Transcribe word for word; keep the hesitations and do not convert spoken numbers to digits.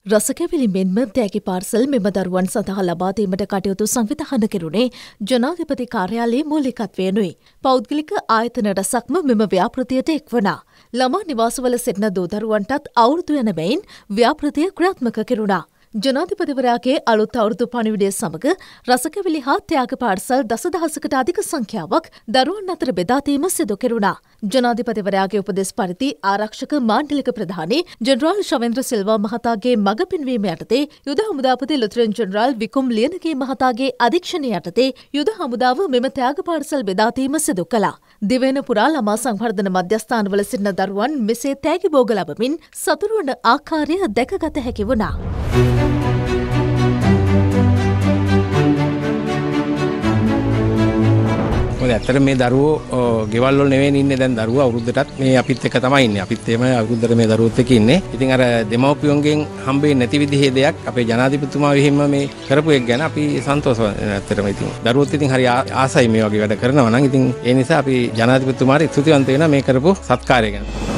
රසකැවිලි මෙන්ම තෑගි පාර්සල් මෙම දරුවන් සඳහා ලබා දීමට කටයුතු සංවිධානය කෙරුණේ ජනාධිපති කාර්යාලයේ මූලිකත්වයෙනුයි. පෞද්ගලික ආයතන රැසක්ම මෙම ව්‍යාපෘතියට එක්වනා. ළමා නිවාසවල සිටින දූ දරුවන්ටත් අවුරුදු යන බැවින් ව්‍යාපෘතිය ක්‍රියාත්මක කෙරුණා. ජනාධිපතිවරයාගේ අලුත් අවුරුදු පණිවිඩය සමග රසකැවිලි හා ත්‍යාග පාර්සල් දසදහසකට අධික සංඛ්‍යාවක් දරුවන් අතර බෙදා දීම සිදු කෙරුණා. ජනාධිපතිවරයාගේ උපදෙස් පරිදි ආරක්ෂක මාණ්ඩලික ප්‍රධානී ජෙනරාල් ශවේන්ද්‍ර සිල්වා මහතාගේ මඟ පෙන්වීම යටතේ යුද හමුදාපති ලුතෙරන් ජෙනරාල් විකුම් ලියනගේ මහතාගේ අධීක්ෂණය යටතේ යුද හමුදාව මෙම ත්‍යාග පාර්සල් බෙදා දීම සිදු කළා. දිවයින පුරා ළමා සංවර්ධන මධ්‍යස්ථානවල සිටින දරුවන් මෙසේ තෑගි භෝග ලබමින් සතුටු වන ආකාරය දැකගත හැකි වුණා. ඇත්තට මේ දරුවෝ ගෙවල් වල නෙවෙයි ඉන්නේ දැන් දරුවෝ අවුරුද්දටත් මේ අපිත් එක්ක තමයි ඉන්නේ. අපිත් එම අවුරුද්දට මේ දරුවොත් එක්ක ඉන්නේ. ඉතින් අර දෙමව්පියන්ගෙන් හම්බෙන්නේ නැති විදිහේ දෙයක් අපේ ජනාධිපතිතුමා විහිම්ම මේ කරපු එක ගැන අපි සන්තෝෂයි. ඇත්තටම ඉතින් දරුවොත් ඉතින් හරි ආසයි මේ වගේ වැඩ කරනවා නම් ඉතින් ඒ නිසා අපි ජනාධිපතිතුමාට ස්තුතිවන්ත වෙනවා මේ කරපු සත්කාරය ගැන.